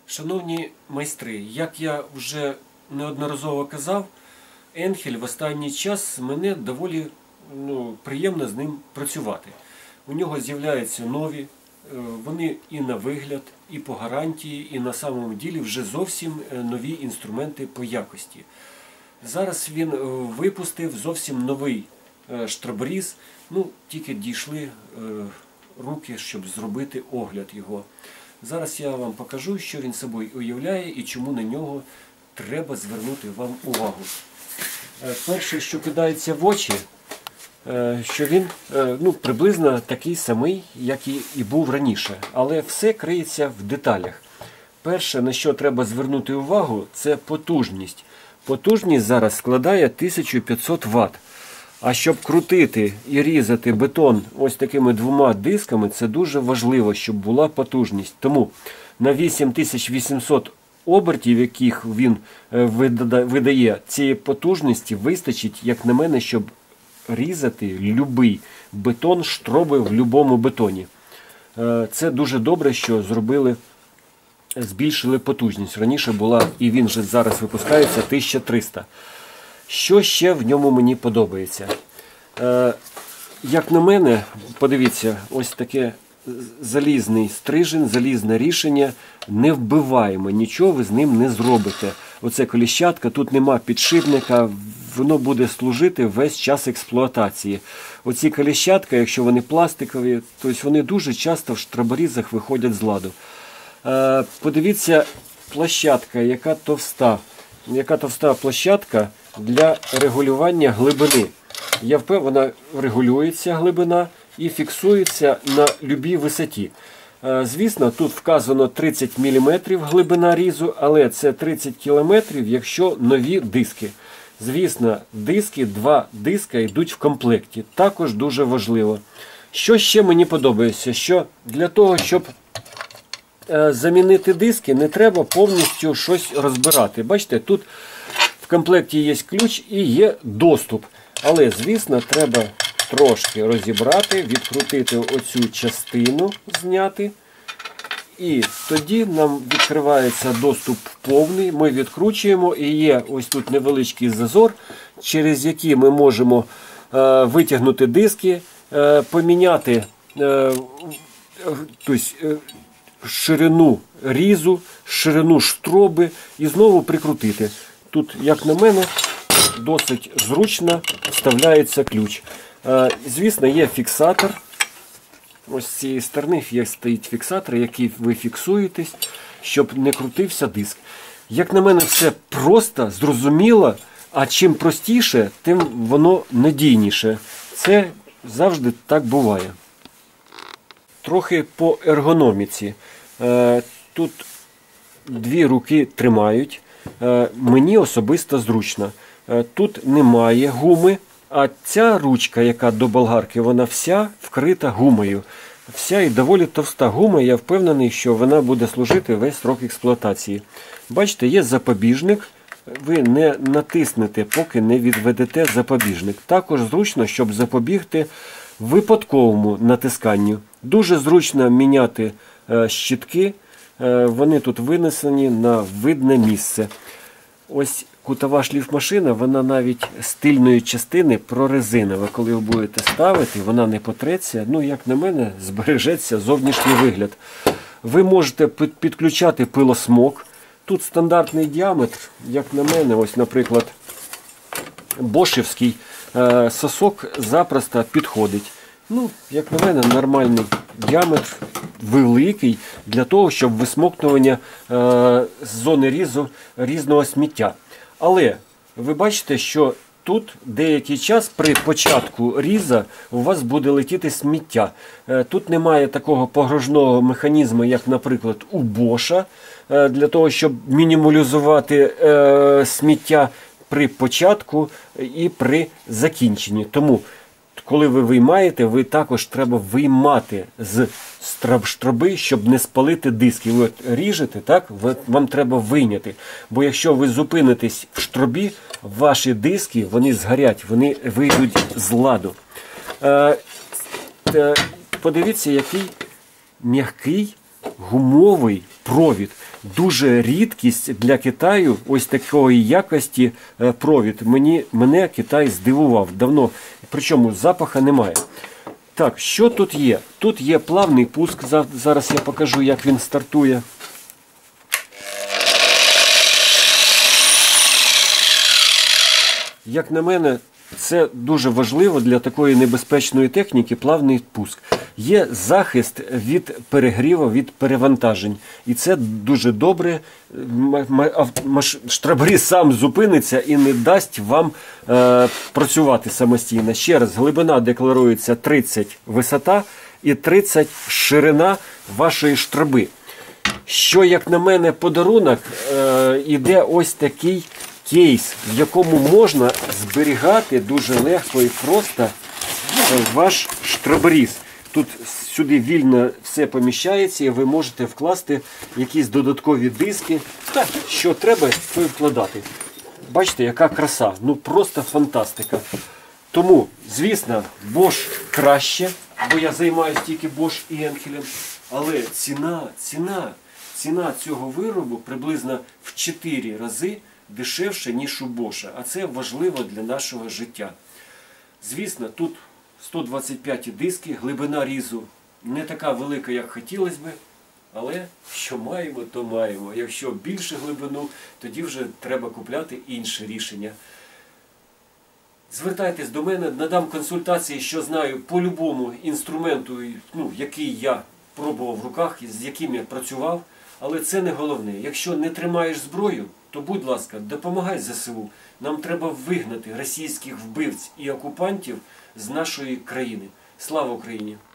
Шановні майстри, як я вже неодноразово казав, Енхель в останній час мене доволі приємно з ним працювати. У нього з'являються нові, вони і на вигляд, і по гарантії, і на самому ділі вже зовсім нові інструменти по якості. Зараз він випустив зовсім новий штроборіз, тільки дійшли руки, щоб зробити огляд його. Зараз я вам покажу, що він собою уявляє і чому на нього треба звернути вам увагу. Перше, що кидається в очі, що він приблизно такий самий, як і був раніше. Але все криється в деталях. Перше, на що треба звернути увагу, це потужність. Потужність зараз складає 1500 Вт. А щоб крутити і різати бетон ось такими двома дисками, це дуже важливо, щоб була потужність. Тому на 8800 обертів, яких він видає, цієї потужності вистачить, як на мене, щоб різати любий бетон, штроби в будь-якому бетоні. Це дуже добре, що збільшили потужність. Раніше була, і він же зараз випускається, 1300. Що ще в ньому мені подобається? Як на мене, подивіться, ось таке залізний стрижень, залізне рішення, не вбиваємо, нічого ви з ним не зробите. Оце коліщатка, тут нема підшипника, воно буде служити весь час експлуатації. Оці коліщатка, якщо вони пластикові, то вони дуже часто в штроборізах виходять з ладу. Подивіться, площадка, яка товста. Яка товста площадка для регулювання глибини. Я впевнена, регулюється глибина і фіксується на будь-якій висоті. Звісно, тут вказано 30 мм глибина різу, але це 30 км, якщо нові диски. Звісно, два диска йдуть в комплекті. Також дуже важливо. Що ще мені подобається? Що для того, щоб замінити диски, не треба повністю щось розбирати. Бачите, тут в комплекті є ключ і є доступ. Але, звісно, треба трошки розібрати, відкрутити оцю частину, зняти. І тоді нам відкривається доступ повний, ми відкручуємо і є ось тут невеличкий зазор, через який ми можемо витягнути диски, поміняти ширину різу, ширину штроби і знову прикрутити. Тут, як на мене, досить зручно вставляється ключ. Звісно, є фіксатор. Ось з цієї сторони стоїть фіксатор, який ви фіксуєтесь, щоб не крутився диск. Як на мене, все просто, зрозуміло, а чим простіше, тим воно надійніше. Це завжди так буває. Трохи по ергономіці. Тут дві руки тримають. Мені особисто зручно. Тут немає гуми, а ця ручка, яка до болгарки, вона вся вкрита гумою. Вся і доволі товста гума, я впевнений, що вона буде служити весь строк експлуатації. Бачите, є запобіжник. Ви не натиснете, поки не відведете запобіжник. Також зручно, щоб запобігти випадковому натисканню. Дуже зручно міняти щітки. Вони тут винесені на видне місце. Ось кутова шліфмашина, вона навіть з тильної частини прорезинова. Коли ви будете ставити, вона не потреться. Як на мене, збережеться зовнішній вигляд. Ви можете підключати пилосмок. Тут стандартний діаметр, як на мене, ось, наприклад, бошівський сосок запросто підходить. Як на мене, нормальний діаметр, великий, для того, щоб висмоктування з зони різу різного сміття. Але ви бачите, що тут деякий час при початку різа у вас буде летіти сміття. Тут немає такого погружного механізму, як, наприклад, у Боша, для того, щоб мінімалізувати сміття при початку і при закінченні. Тому, коли ви виймаєте, ви також треба виймати з штроби, щоб не спалити диски. Ви ріжете, так? Вам треба вийняти. Бо якщо ви зупинитесь в штробі, ваші диски, вони згорять, вони вийдуть з ладу. Подивіться, який м'який гумовий провід. Дуже рідкість для Китаю ось такої якості провід. Мене Китай здивував давно, причому запаха немає. Так, що тут є? Тут є плавний пуск, зараз я покажу, як він стартує. Як на мене, це дуже важливо для такої небезпечної техніки, плавний пуск. Є захист від перегріву, від перевантажень. І це дуже добре. Штрабріз сам зупиниться і не дасть вам працювати самостійно. Ще раз, глибина декларується 30 висота і 30 ширина вашої штраби. Що, як на мене, подарунок, іде ось такий кейс, в якому можна зберігати дуже легко і просто ваш штраборіз. Тут сюди вільно все поміщається і ви можете вкласти якісь додаткові диски. Так, що треба, то і вкладати. Бачите, яка краса. Ну просто фантастика. Тому, звісно, Bosch краще, бо я займаюся тільки Bosch і Енхелем. Але ціна цього виробу приблизно в 4 рази дешевше, ніж у Bosch. А це важливо для нашого життя. Звісно, тут 125 диски, глибина різу не така велика, як хотілося б, але що маємо, то маємо. Якщо більше глибину, тоді вже треба купляти інше рішення. Звертайтесь до мене, надам консультації, що знаю по любому інструменту, який я пробував в руках, з яким я працював. Але це не головне. Якщо не тримаєш зброю, то, будь ласка, допомагай ЗСУ. Нам треба вигнати російських вбивць і окупантів з нашої країни. Слава Україні!